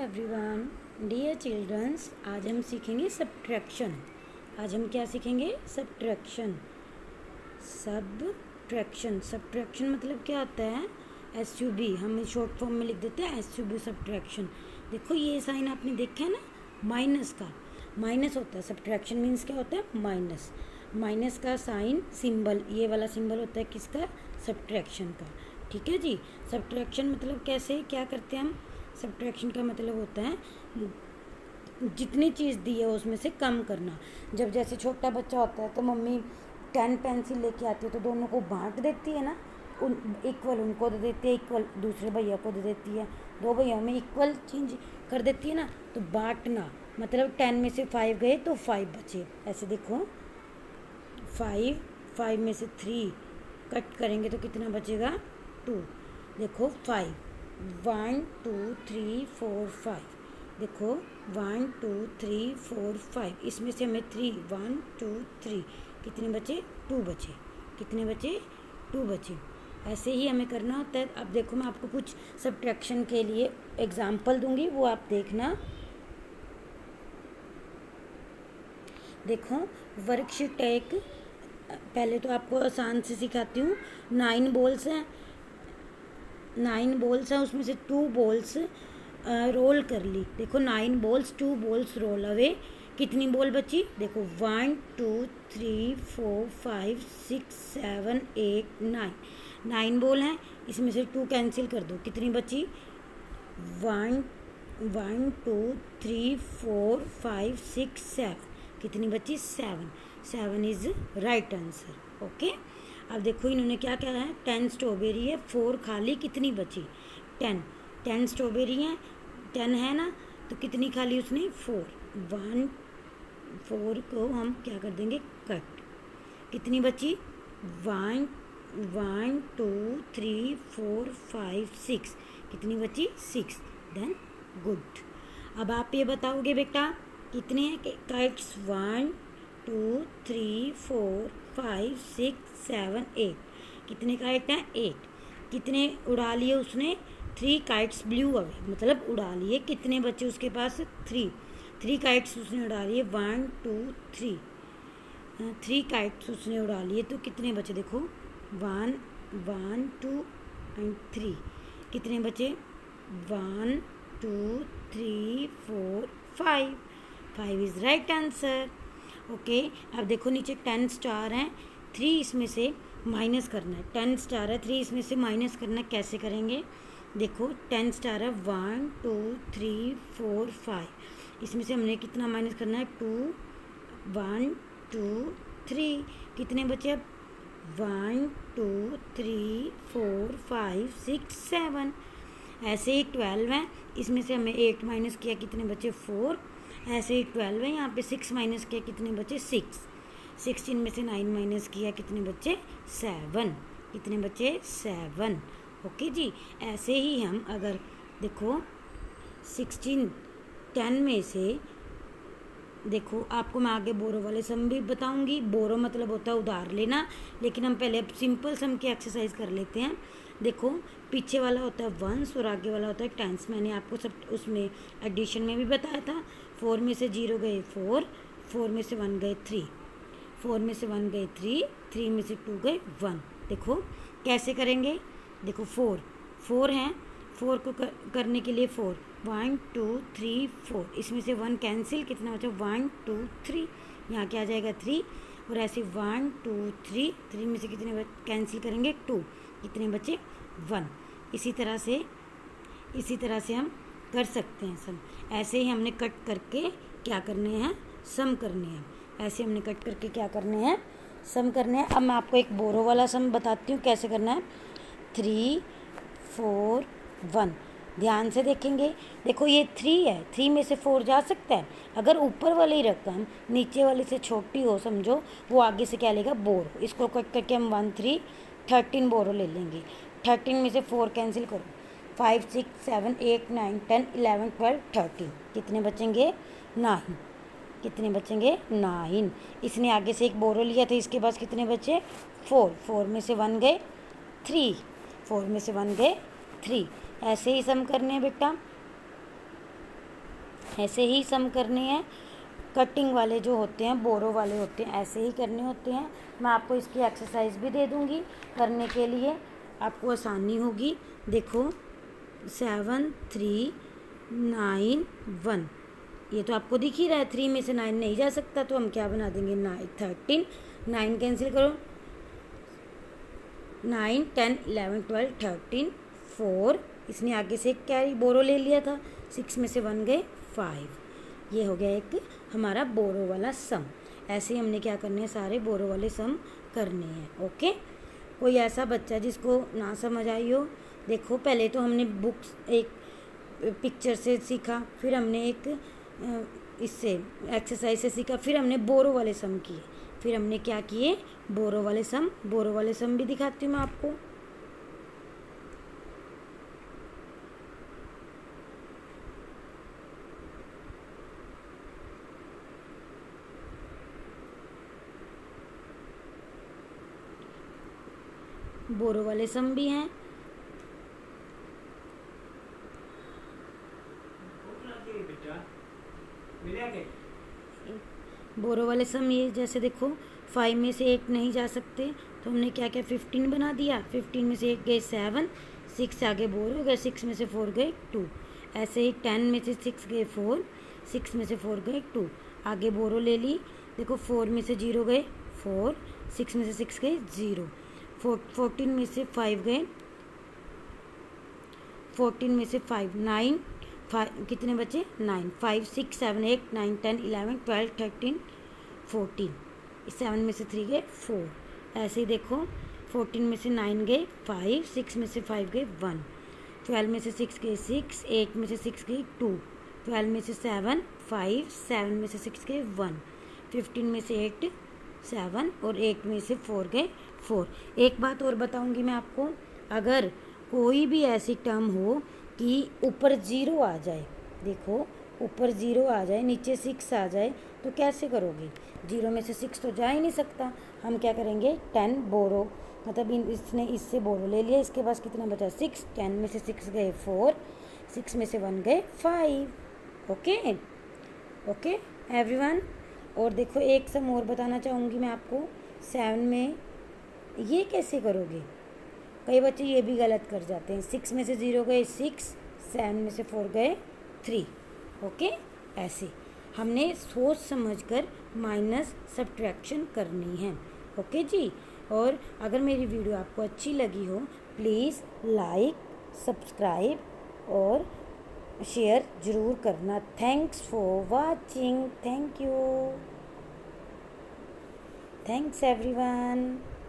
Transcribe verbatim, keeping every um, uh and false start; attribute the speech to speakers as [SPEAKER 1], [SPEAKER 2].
[SPEAKER 1] Everyone, dear children's, आज हम सीखेंगे सब्ट्रैक्शन। आज हम क्या सीखेंगे? सब्ट्रैक्शन। सब्ट्रैक्शन सब्ट्रैक्शन मतलब क्या होता है? एस यू बी, हम शॉर्ट फॉर्म में लिख देते हैं एस यू बी सब्ट्रैक्शन। देखो ये साइन आपने देखा है ना, माइनस का। माइनस होता है सब्ट्रैक्शन, मीन्स क्या होता है? माइनस। माइनस का साइन सिंबल, ये वाला सिंबल होता है किसका? सब्ट्रैक्शन का। ठीक है जी। सब्ट्रैक्शन मतलब कैसे, क्या करते हैं हम? सब्ट्रैक्शन का मतलब होता है जितनी चीज़ दी है उसमें से कम करना। जब जैसे छोटा बच्चा होता है तो मम्मी टेन पेंसिल लेके आती है तो दोनों को बांट देती है ना, उन इक्वल उनको दे देती है, इक्वल दूसरे भैया को दे देती है, दो भैया में इक्वल चेंज कर देती है ना। तो बांटना मतलब टेन में से फाइव गए तो फाइव बचे। ऐसे देखो, फाइव फाइव में से थ्री कट करेंगे तो कितना बचेगा? टू। देखो five, one two three four five. देखो one two three four five, इसमें से हमें थ्री, वन टू थ्री, कितने बचे? टू बचे। कितने बचे? टू बचे। ऐसे ही हमें करना होता है। अब देखो मैं आपको कुछ सब्ट्रैक्शन के लिए एग्जाम्पल दूंगी, वो आप देखना। देखो वर्कशीट एक, पहले तो आपको आसान से सिखाती हूँ। नाइन बॉल्स हैं, नाइन बॉल्स हैं, उसमें से टू बॉल्स रोल कर ली। देखो nine balls, two balls roll away. कितनी बॉल बची? देखो one two three four five six seven eight nine. Nine ball हैं, इसमें से टू कैंसिल कर दो, कितनी बची? One one two three four five six seven, कितनी बची? Seven. Seven is right answer. Okay. अब देखो इन्होंने क्या क्या है? टेन स्ट्रॉबेरी है, फोर खाली, कितनी बची? टेन। टेन स्ट्रॉबेरी है, टेन है ना, तो कितनी खाली उसने? फोर। वन, फोर को हम क्या कर देंगे? कट। कितनी बची? One one two three four five six, कितनी बची? सिक्स। Then good. अब आप ये बताओगे बेटा कितने हैं kites? One two three four five six seven eight, कितने काइट हैं? एट। कितने उड़ा लिए उसने? थ्री काइट्स ब्लू अवे, मतलब उड़ा लिए। कितने बचे उसके पास? थ्री। थ्री काइट्स उसने उड़ा लिए, one two three, three kites उसने उड़ा लिए, तो कितने बचे? देखो one one two and three, कितने बचे? One two three four five. Five is right answer. Okay. अब देखो नीचे टेन स्टार हैं, थ्री इसमें से माइनस करना है। टेन स्टार है, थ्री इसमें से माइनस करना है, कैसे करेंगे? देखो टेन स्टार है, one two three four five, इसमें से हमने कितना माइनस करना है? टू, वन टू थ्री, कितने बचे? अब one two three four five six seven. ऐसे ही ट्वेल्व है, इसमें से हमें एट माइनस किया, कितने बचे? फोर। ऐसे ही ट्वेल्व है, यहाँ पे सिक्स माइनस किया, कितने बचे? सिक्स। सिक्सटीन में से नाइन माइनस किया, कितने बचे? सेवन। कितने बचे? सेवन। ओके जी। ऐसे ही हम अगर देखो सिक्सटीन, टेन में से देखो आपको मैं आगे बोरो वाले सम भी बताऊंगी। बोरो मतलब होता है उधार लेना, लेकिन हम पहले सिंपल सम की एक्सरसाइज कर लेते हैं। देखो पीछे वाला होता है वंस और आगे वाला होता है टेंस। मैंने आपको सब उसमें एडिशन में भी बताया था। फोर में से जीरो गए फोर, फोर में से वन गए थ्री, फोर में से वन गए थ्री, थ्री में से टू गए वन। देखो कैसे करेंगे? देखो फोर, फोर हैं, फोर को कर, करने के लिए four, one two three four, इसमें से वन कैंसिल, कितना बचा? वन टू थ्री, यहाँ क्या आ जाएगा? थ्री। और ऐसे वन टू थ्री, थ्री में से कितने कैंसिल करेंगे? टू, कितने बचे? वन। इसी तरह से इसी तरह से हम कर सकते हैं सम। ऐसे ही हमने कट करके क्या करने हैं? सम करने हैं। ऐसे हमने कट करके क्या करने हैं? सम करने हैं। अब मैं आपको एक बोरो वाला सम बताती हूँ कैसे करना है। थ्री फोर वन, ध्यान से देखेंगे। देखो ये थ्री है, थ्री में से फोर जा सकता है। अगर ऊपर वाली रकम नीचे वाले से छोटी हो, समझो, वो आगे से क्या लेगा? बोरो। इसको कट करके हम वन थ्री थर्टीन बोरो ले लेंगे। थर्टीन में से फोर कैंसिल करो, five six seven eight nine ten eleven twelve thirteen, कितने बचेंगे? नाइन। कितने बचेंगे? नाइन। इसने आगे से एक बोरो लिया था, इसके पास कितने बचे? फोर। फोर में से वन गए थ्री, फोर में से वन गए थ्री। ऐसे ही सम करने हैं बेटा। ऐसे ही सम करने हैं, कटिंग वाले जो होते हैं, बोरो वाले होते हैं, ऐसे ही करने होते हैं। मैं आपको इसकी एक्सरसाइज भी दे दूँगी करने के लिए, आपको आसानी होगी। देखो सेवन थ्री नाइन वन, ये तो आपको दिख ही रहा है, थ्री में से नाइन नहीं जा सकता, तो हम क्या बना देंगे, नाइन थर्टीन, नाइन कैंसिल करो, nine ten eleven twelve thirteen, four, इसने आगे से एक कैरी बोरो ले लिया था, सिक्स में से वन गए फाइव। ये हो गया एक हमारा बोरो वाला सम। ऐसे ही हमने क्या करने हैं, सारे बोरो वाले सम करने हैं। ओके, कोई ऐसा बच्चा जिसको ना समझ आई हो, देखो पहले तो हमने बुक्स एक पिक्चर से सीखा, फिर हमने एक इससे एक्सरसाइज से सीखा, फिर हमने बोरो वाले सम किए, फिर हमने क्या किए, बोरो वाले सम। बोरो वाले सम भी दिखाती हूँ मैं आपको। बोरो वाले सम भी हैं। बोरो वाले सम ये जैसे देखो, फाइव में से एक नहीं जा सकते, तो हमने क्या किया, फिफ्टीन बना दिया, फिफ्टीन में से एक गए सेवन, सिक्स आगे बोरो हो गए, सिक्स में से फोर गए टू। ऐसे ही टेन में से सिक्स गए फोर, सिक्स में से फोर गए टू, आगे बोरो ले ली। देखो फोर में से जीरो गए फोर, सिक्स में से सिक्स गए ज़ीरो, फोर फोर्टीन में से फाइव गए, फोर्टीन में से फाइव नाइन, फाइव कितने बचे, nine, five six seven eight nine ten eleven twelve thirteen fourteen, seven में से थ्री गए फोर। ऐसे ही देखो फोर्टीन में से नाइन गए फाइव, सिक्स में से फाइव गए वन, ट्वेल्व में से सिक्स गए सिक्स, एट में से सिक्स गए टू, ट्वेल्व में से सेवन फाइव, सेवन में से सिक्स गए वन, फिफ्टीन में से एट सेवन, और एट में से फोर गए फोर। एक बात और बताऊंगी मैं आपको, अगर कोई भी ऐसी टर्म हो कि ऊपर ज़ीरो आ जाए, देखो ऊपर ज़ीरो आ जाए, नीचे सिक्स आ जाए, तो कैसे करोगे, जीरो में से सिक्स तो जा ही नहीं सकता। हम क्या करेंगे, टेन बोरो, मतलब इसने इससे बोरो ले लिया, इसके पास कितना बचा सिक्स, टेन में से सिक्स गए फोर, सिक्स में से वन गए फाइव। Okay okay everyone. और देखो एक सम और बताना चाहूँगी मैं आपको, सेवन में ये कैसे करोगे, कई बच्चे ये भी गलत कर जाते हैं, सिक्स में से ज़ीरो गए सिक्स, सेवन में से फोर गए थ्री। ओके, ऐसे हमने सोच समझकर माइनस सब्ट्रैक्शन करनी है। ओके जी। और अगर मेरी वीडियो आपको अच्छी लगी हो, प्लीज़ लाइक, सब्सक्राइब और शेयर ज़रूर करना। Thanks for watching. Thank you. Thanks everyone.